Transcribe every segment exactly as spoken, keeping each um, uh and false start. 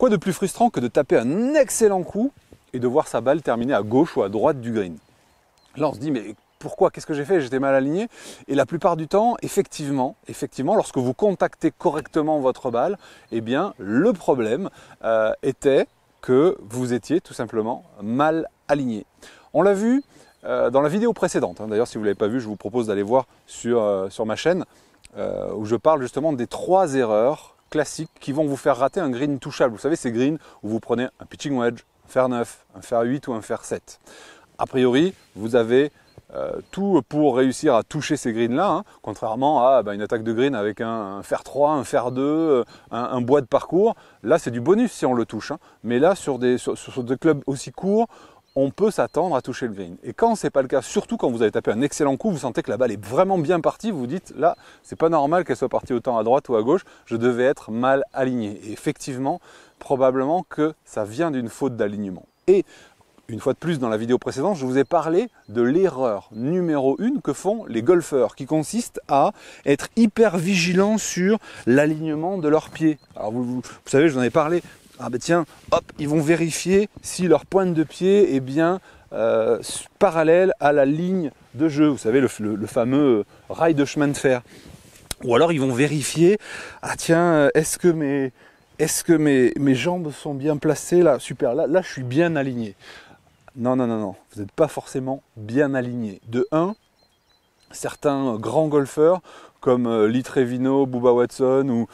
Quoi de plus frustrant que de taper un excellent coup et de voir sa balle terminer à gauche ou à droite du green? Là, on se dit, mais pourquoi? Qu'est-ce que j'ai fait? J'étais mal aligné. Et la plupart du temps, effectivement, effectivement, lorsque vous contactez correctement votre balle, eh bien, le problème euh, était que vous étiez tout simplement mal aligné. On l'a vu euh, dans la vidéo précédente. Hein. D'ailleurs, si vous ne l'avez pas vu, je vous propose d'aller voir sur, euh, sur ma chaîne euh, où je parle justement des trois erreurs classiques qui vont vous faire rater un green touchable. Vous savez, ces greens où vous prenez un pitching wedge, un fer neuf, un fer huit ou un fer sept. A priori, vous avez euh, tout pour réussir à toucher ces greens-là, hein, contrairement à bah, une attaque de green avec un, un fer trois, un fer deux, un, un bois de parcours. Là, c'est du bonus si on le touche. Hein. Mais là, sur des, sur, sur des clubs aussi courts, on peut s'attendre à toucher le green. Et quand ce n'est pas le cas, surtout quand vous avez tapé un excellent coup, vous sentez que la balle est vraiment bien partie, vous vous dites, là, c'est pas normal qu'elle soit partie autant à droite ou à gauche, je devais être mal aligné. Et effectivement, probablement que ça vient d'une faute d'alignement. Et une fois de plus, dans la vidéo précédente, je vous ai parlé de l'erreur numéro une que font les golfeurs, qui consiste à être hyper vigilants sur l'alignement de leurs pieds. Alors vous, vous, vous savez, je vous en ai parlé. Ah ben tiens, hop, ils vont vérifier si leur pointe de pied est bien euh, parallèle à la ligne de jeu. Vous savez, le, le, le fameux rail de chemin de fer. Ou alors ils vont vérifier, ah tiens, est-ce que mes, est-ce que mes, mes jambes sont bien placées là? Super, là, là je suis bien aligné. Non, non, non, non, vous n'êtes pas forcément bien aligné. De un, certains grands golfeurs comme euh, Lee Trevino, Bubba Watson ou,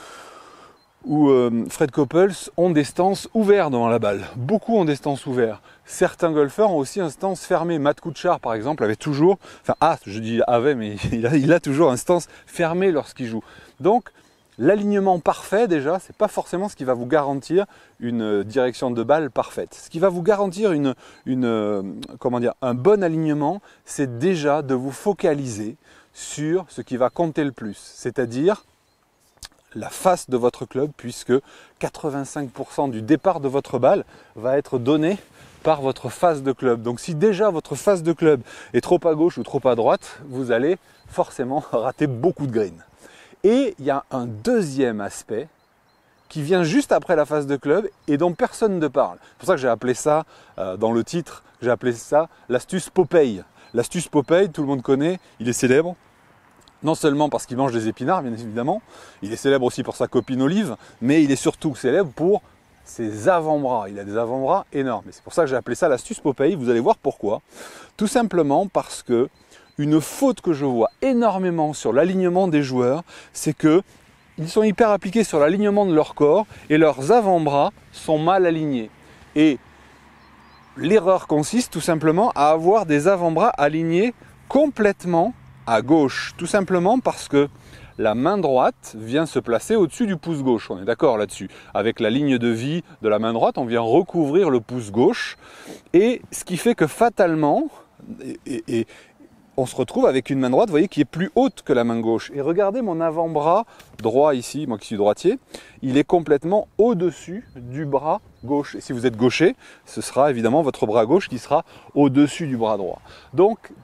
ou euh, Fred Couples ont des stances ouvertes devant la balle. Beaucoup ont des stances ouvertes. Certains golfeurs ont aussi un stance fermé. Matt Kuchar, par exemple, avait toujours, enfin, ah, je dis avait, mais il a, il a toujours un stance fermé lorsqu'il joue. Donc, l'alignement parfait, déjà, ce n'est pas forcément ce qui va vous garantir une direction de balle parfaite. Ce qui va vous garantir une, une, comment dire, un bon alignement, c'est déjà de vous focaliser sur ce qui va compter le plus, c'est-à-dire la face de votre club, puisque quatre-vingt-cinq pour cent du départ de votre balle va être donné par votre face de club. Donc si déjà votre face de club est trop à gauche ou trop à droite, vous allez forcément rater beaucoup de greens. Et il y a un deuxième aspect qui vient juste après la phase de club et dont personne ne parle. C'est pour ça que j'ai appelé ça, euh, dans le titre, j'ai appelé ça l'astuce Popeye. L'astuce Popeye, tout le monde connaît, il est célèbre. Non seulement parce qu'il mange des épinards, bien évidemment, il est célèbre aussi pour sa copine Olive, mais il est surtout célèbre pour ses avant-bras. Il a des avant-bras énormes. Et c'est pour ça que j'ai appelé ça l'astuce Popeye. Vous allez voir pourquoi. Tout simplement parce que une faute que je vois énormément sur l'alignement des joueurs, c'est que ils sont hyper appliqués sur l'alignement de leur corps et leurs avant-bras sont mal alignés. Et l'erreur consiste tout simplement à avoir des avant-bras alignés complètement à gauche. Tout simplement parce que la main droite vient se placer au-dessus du pouce gauche. On est d'accord là-dessus. Avec la ligne de vie de la main droite, on vient recouvrir le pouce gauche. Et ce qui fait que fatalement, et, et, et on se retrouve avec une main droite, vous voyez, qui est plus haute que la main gauche. Et regardez mon avant-bras droit ici, moi qui suis droitier, il est complètement au-dessus du bras gauche. Et si vous êtes gaucher, ce sera évidemment votre bras gauche qui sera au-dessus du bras droit. Donc,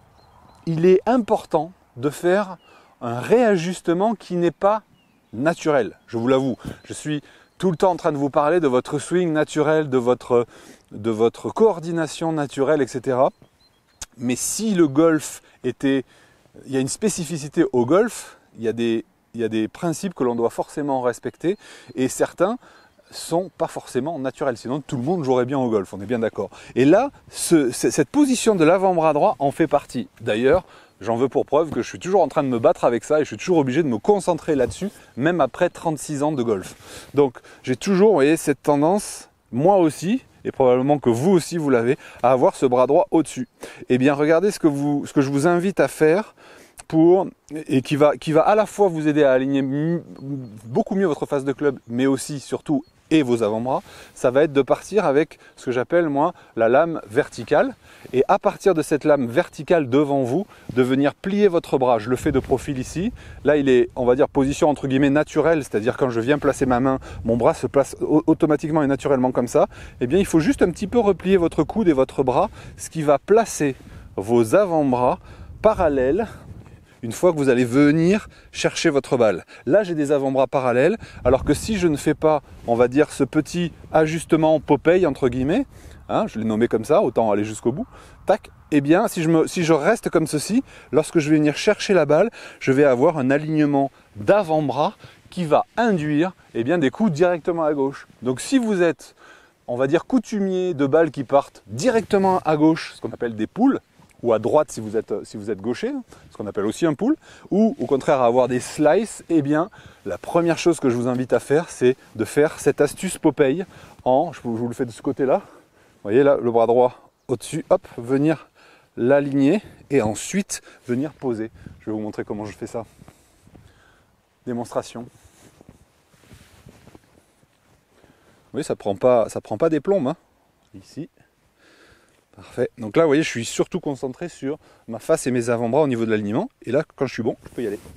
il est important de faire un réajustement qui n'est pas naturel. Je vous l'avoue, je suis tout le temps en train de vous parler de votre swing naturel, de votre, de votre coordination naturelle, et cetera. Mais si le golf était... Il y a une spécificité au golf, il y a des, il y a des principes que l'on doit forcément respecter et certains sont pas forcément naturels. Sinon, tout le monde jouerait bien au golf, on est bien d'accord. Et là, ce, cette position de l'avant-bras droit en fait partie. D'ailleurs, j'en veux pour preuve que je suis toujours en train de me battre avec ça et je suis toujours obligé de me concentrer là-dessus, même après trente-six ans de golf. Donc, j'ai toujours, vous voyez, cette tendance, moi aussi, et probablement que vous aussi vous l'avez, à avoir ce bras droit au-dessus. Eh bien, regardez ce que, vous, ce que je vous invite à faire pour, et qui va, qui va à la fois vous aider à aligner beaucoup mieux votre face de club, mais aussi, surtout, et vos avant-bras, ça va être de partir avec ce que j'appelle moi la lame verticale et à partir de cette lame verticale devant vous, de venir plier votre bras. Je le fais de profil ici, là il est, on va dire, position entre guillemets naturelle, c'est-à-dire quand je viens placer ma main, mon bras se place automatiquement et naturellement comme ça. Eh bien il faut juste un petit peu replier votre coude et votre bras, ce qui va placer vos avant-bras parallèles une fois que vous allez venir chercher votre balle. Là, j'ai des avant-bras parallèles, alors que si je ne fais pas, on va dire, ce petit ajustement Popeye, entre guillemets, hein, je l'ai nommé comme ça, autant aller jusqu'au bout, tac, eh bien, si je, me, si je reste comme ceci, lorsque je vais venir chercher la balle, je vais avoir un alignement d'avant-bras qui va induire eh bien, des coups directement à gauche. Donc si vous êtes, on va dire, coutumier de balles qui partent directement à gauche, ce qu'on appelle des poules, ou à droite si vous êtes, si vous êtes gaucher, ce qu'on appelle aussi un pull, ou au contraire à avoir des slices, eh bien la première chose que je vous invite à faire, c'est de faire cette astuce Popeye en, je vous, je vous le fais de ce côté-là, vous voyez là, le bras droit au-dessus, hop, venir l'aligner et ensuite venir poser. Je vais vous montrer comment je fais ça. Démonstration. Oui, ça prend pas, ça prend pas des plombes, hein. Ici. Parfait. Donc là, vous voyez, je suis surtout concentré sur ma face et mes avant-bras au niveau de l'alignement. Et là, quand je suis bon, je peux y aller.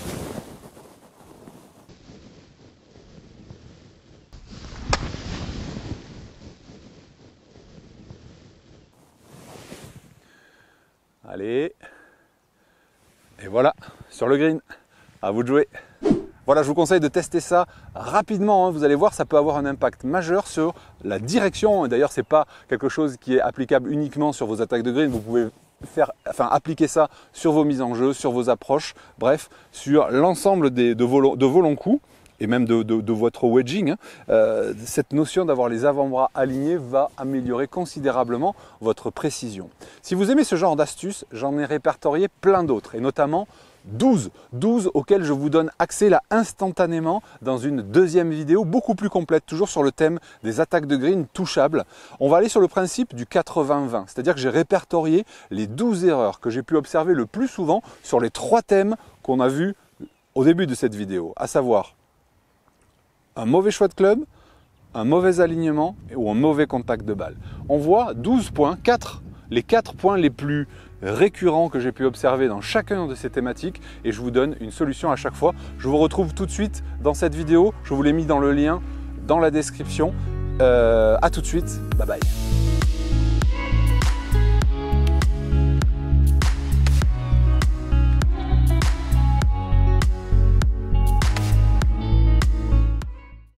Allez. Et voilà, sur le green. À vous de jouer. Voilà, je vous conseille de tester ça rapidement, hein. Vous allez voir, ça peut avoir un impact majeur sur la direction. D'ailleurs, ce n'est pas quelque chose qui est applicable uniquement sur vos attaques de green. Vous pouvez faire, enfin, appliquer ça sur vos mises en jeu, sur vos approches, bref, sur l'ensemble de, vos, de vos longs coups et même de, de, de votre wedging. Hein. Euh, cette notion d'avoir les avant-bras alignés va améliorer considérablement votre précision. Si vous aimez ce genre d'astuces, j'en ai répertorié plein d'autres, et notamment douze, douze auxquels je vous donne accès là instantanément dans une deuxième vidéo beaucoup plus complète, toujours sur le thème des attaques de green touchables. On va aller sur le principe du quatre-vingts vingt, c'est-à-dire que j'ai répertorié les douze erreurs que j'ai pu observer le plus souvent sur les trois thèmes qu'on a vus au début de cette vidéo, à savoir un mauvais choix de club, un mauvais alignement ou un mauvais contact de balle. On voit douze points, quatre, les quatre points les plus récurrents que j'ai pu observer dans chacune de ces thématiques, et je vous donne une solution à chaque fois. Je vous retrouve tout de suite dans cette vidéo, je vous l'ai mis dans le lien dans la description. Euh, à tout de suite, bye bye.